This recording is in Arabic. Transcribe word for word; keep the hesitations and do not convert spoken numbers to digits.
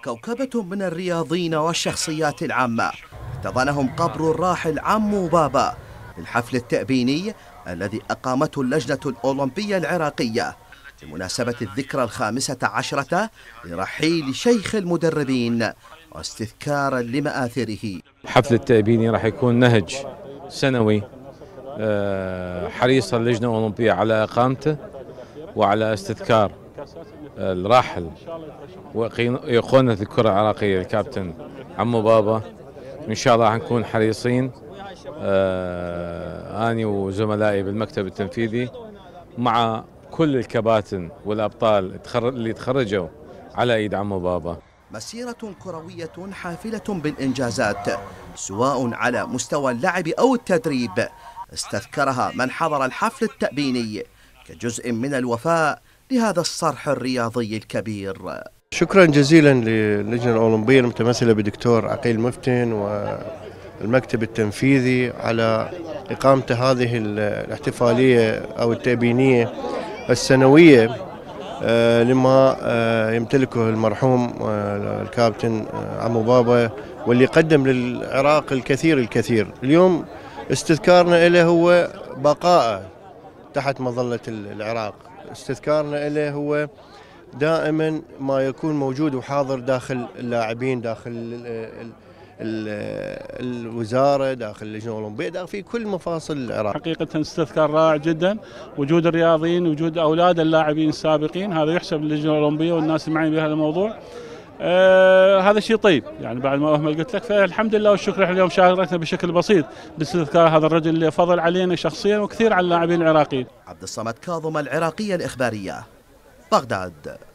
كوكبة من الرياضيين والشخصيات العامة احتضنهم قبر الراحل عمو بابا في الحفل التأبيني الذي أقامته اللجنة الأولمبية العراقية بمناسبة الذكرى الخامسة عشرة لرحيل شيخ المدربين واستذكارا لمآثره. الحفل التأبيني راح يكون نهج سنوي حريصة اللجنة الأولمبية على إقامته وعلى استذكار الراحل وأيقونة الكرة العراقية الكابتن عمو بابا. إن شاء الله راح نكون حريصين أني وزملائي بالمكتب التنفيذي مع كل الكباتن والأبطال اللي تخرجوا على إيد عمو بابا. مسيرة كروية حافلة بالإنجازات سواء على مستوى اللعب أو التدريب استذكرها من حضر الحفل التأبيني كجزء من الوفاء لهذا الصرح الرياضي الكبير. شكرا جزيلا للجنة الأولمبية المتمثلة بدكتور عقيل مفتن والمكتب التنفيذي على إقامة هذه الاحتفالية أو التأبينية السنوية لما يمتلكه المرحوم الكابتن عمو بابا واللي قدم للعراق الكثير الكثير. اليوم استذكارنا له هو بقاءه تحت مظلة العراق، استذكارنا له هو دائما ما يكون موجود وحاضر داخل اللاعبين، داخل الوزارة، داخل اللجنة الأولمبية، داخل في كل مفاصل العراق. حقيقة استذكار رائع جدا، وجود الرياضيين، وجود أولاد اللاعبين السابقين، هذا يحسب للجنة الأولمبية والناس المعنيين بهذا الموضوع. آه هذا شيء طيب يعني بعد ما أهمل قلت لك، فالحمد لله والشكر. اليوم شاركنا بشكل بسيط باستذكار هذا الرجل اللي فضل علينا شخصيا وكثير على اللاعبين العراقيين. عبد الصمد كاظم، العراقية الإخبارية، بغداد.